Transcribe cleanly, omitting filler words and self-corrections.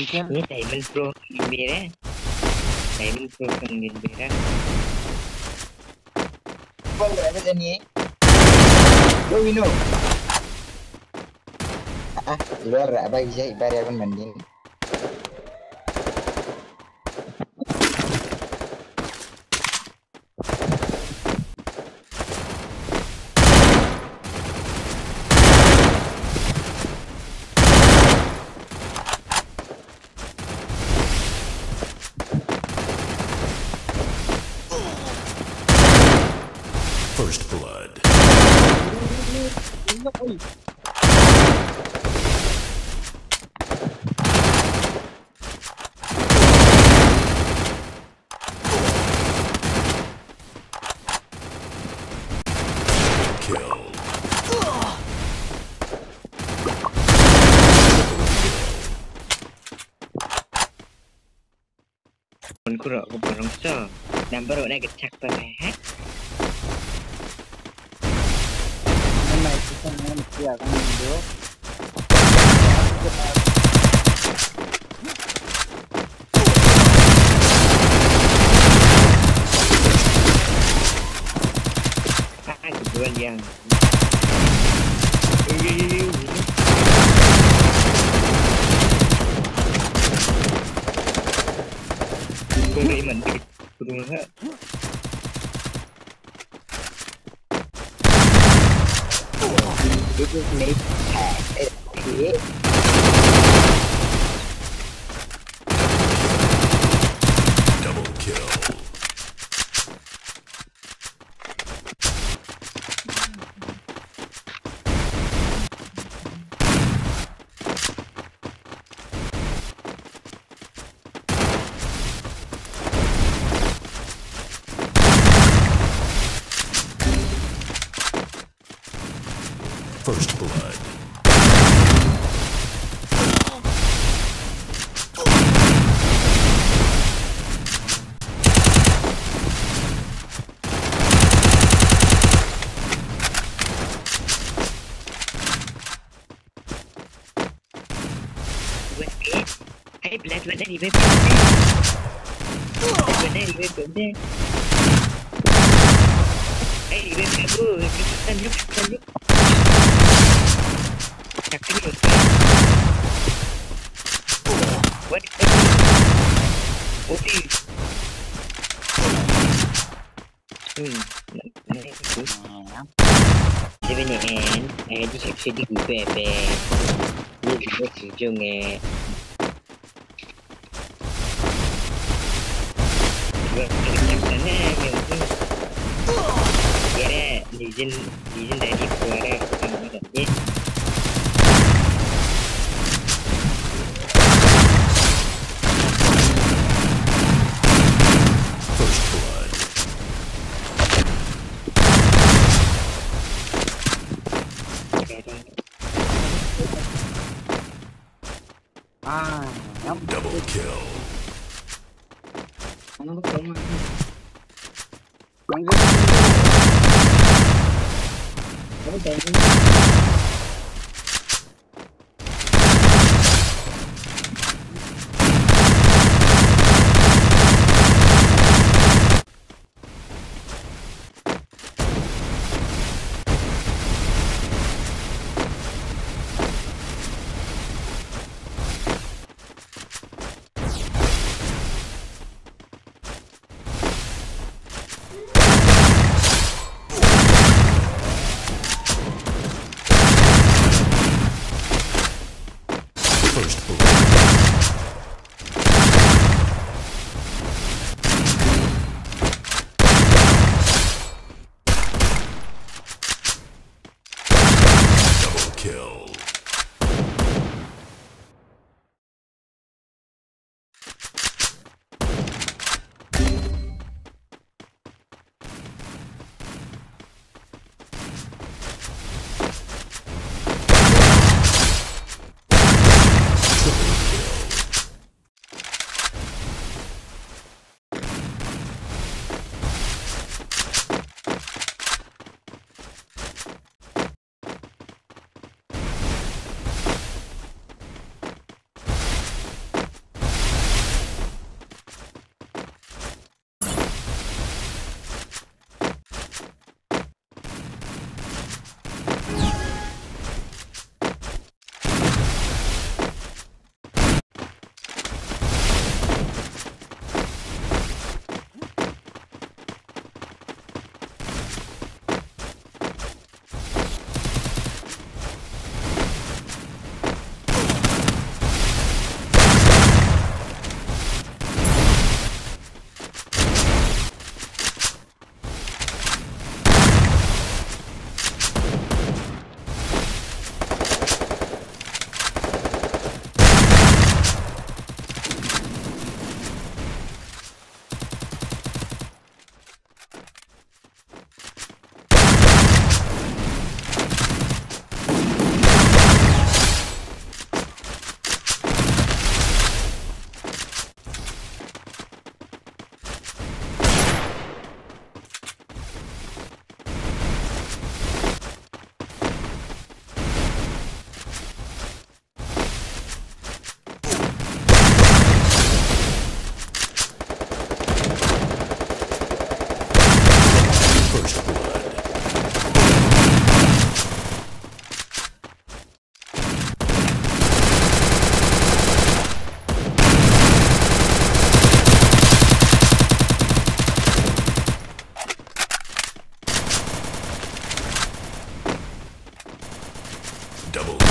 kill. Ini Diamond Pro Gembira. Diamond Pro Gembira. Bang berapa tadi? Lo wino. Ibar apa bisa ibar ya kan mandin. First blood. Kill. Con kurang aku borong so. Number nak kecak pakai hack. Mana itu semua dia akan video. Kebetulan yang. Tôi nghĩ mình đi luôn hết. Itu nih. Double kill. First blood. Hey, blood, what are you doing? What are you doing? Hey, you better go. Look. What? Okay. Thế bên này em đi sẽ đi cùng về như chúng tôi sử dụng nghe kira legend dari suara kamu First blood. Double kill. First blood. Double kill. Double